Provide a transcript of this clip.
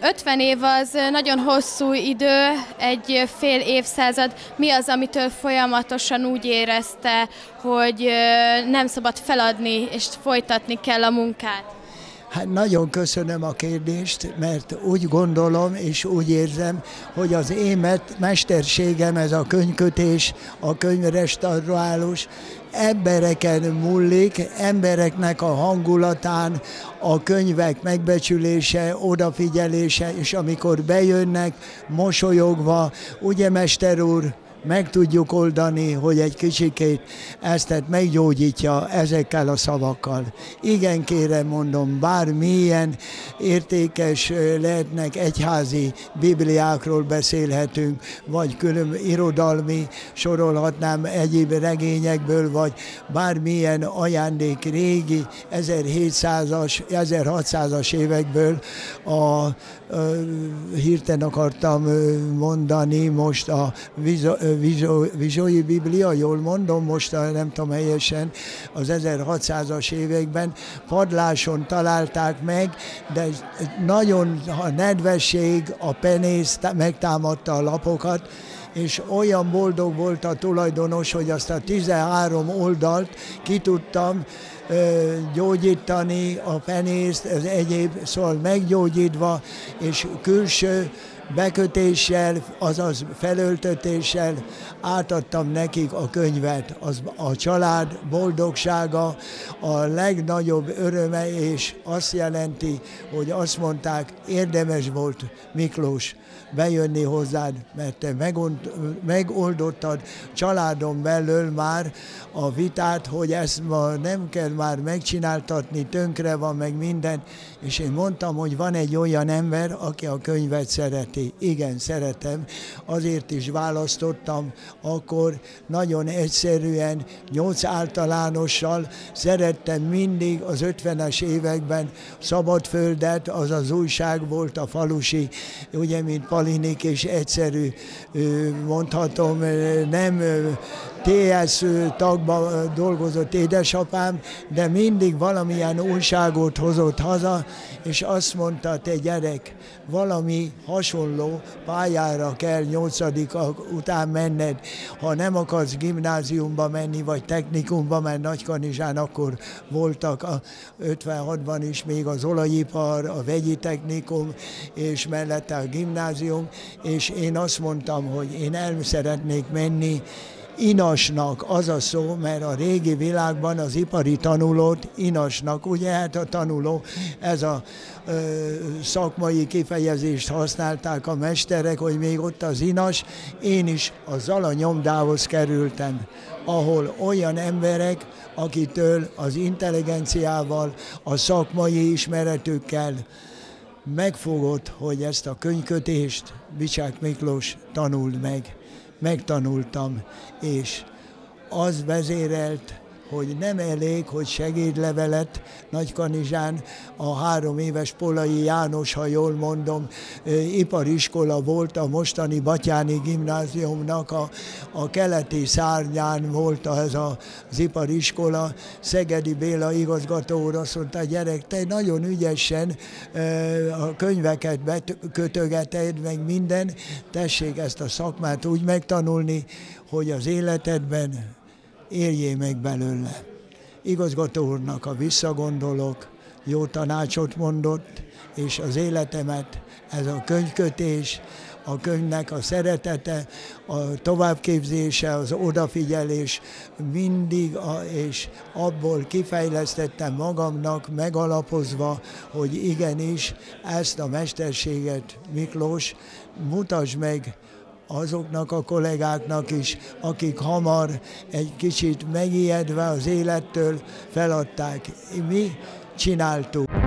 50 év az nagyon hosszú idő, egy fél évszázad. Mi az, amitől folyamatosan úgy érezte, hogy nem szabad feladni, és folytatni kell a munkát? Hát nagyon köszönöm a kérdést, mert úgy gondolom és úgy érzem, hogy az én mesterségem, ez a könyvkötés, a könyvrestaurálós, embereken múlik, embereknek a hangulatán, a könyvek megbecsülése, odafigyelése, és amikor bejönnek mosolyogva, ugye mester úr, meg tudjuk oldani, hogy egy kicsikét ezt meggyógyítja ezekkel a szavakkal. Igen, kérem, mondom, bármilyen értékes lehetnek egyházi bibliákról beszélhetünk, vagy külön irodalmi, sorolhatnám egyéb regényekből, vagy bármilyen ajándék régi 1700-as, 1600-as évekből hirtelen akartam mondani most a Vizsói Biblia, jól mondom, most nem tudom helyesen, az 1600-as években padláson találták meg, de nagyon a nedvesség, a penész megtámadta a lapokat, és olyan boldog volt a tulajdonos, hogy azt a 13 oldalt ki tudtam gyógyítani, a penészt, az egyéb, szóval meggyógyítva, és külső bekötéssel, azaz felöltetéssel átadtam nekik a könyvet. Az a család boldogsága, a legnagyobb öröme, és azt jelenti, hogy azt mondták, érdemes volt, Miklós, bejönni hozzád, mert te megoldottad családon belül már a vitát, hogy ezt ma nem kell már megcsináltatni, tönkre van meg minden, és én mondtam, hogy van egy olyan ember, aki a könyvet szereti. Igen, szeretem, azért is választottam, akkor nagyon egyszerűen, 8 általánossal szerettem mindig az 50-es években Szabadföldet, az az újság volt, a falusi, ugye, mint Palinik, és egyszerű, mondhatom, nem TS tagban dolgozott édesapám, de mindig valamilyen újságot hozott haza, és azt mondta, te gyerek, valami hasonló pályára kell 8. után menned, ha nem akarsz gimnáziumba menni, vagy technikumba, mert Nagykanizsán akkor voltak a 56-ban is még az olajipar, a vegyi technikum, és mellette a gimnázium, és én azt mondtam, hogy én el szeretnék menni inasnak, az a szó, mert a régi világban az ipari tanulót inasnak, ugye, hát a tanuló, ez a szakmai kifejezést használták a mesterek, hogy még ott az inas, én is a Zala nyomdához kerültem, ahol olyan emberek, akitől az intelligenciával, a szakmai ismeretükkel megfogott, hogy ezt a könyvkötést Bicsák Miklós tanuld meg. Megtanultam, és az vezérelt, hogy nem elég, hogy segédlevelet Nagykanizsán a 3 éves Polai János, ha jól mondom, ipariskola volt, a mostani Batyáni gimnáziumnak a keleti szárnyán volt ez az ipariskola. Szegedi Béla igazgató úr azt mondta, gyerek, te nagyon ügyesen a könyveket bekötögeted, meg minden, tessék ezt a szakmát úgy megtanulni, hogy az életedben éljél meg belőle. Igazgató úrnak, ha visszagondolok, jó tanácsot mondott, és az életemet, ez a könyvkötés, a könyvnek a szeretete, a továbbképzése, az odafigyelés mindig, és abból kifejlesztettem magamnak, megalapozva, hogy igenis ezt a mesterséget, Miklós, mutasd meg azoknak a kollégáknak is, akik hamar egy kicsit megijedve az élettől feladták. Mi csináltuk.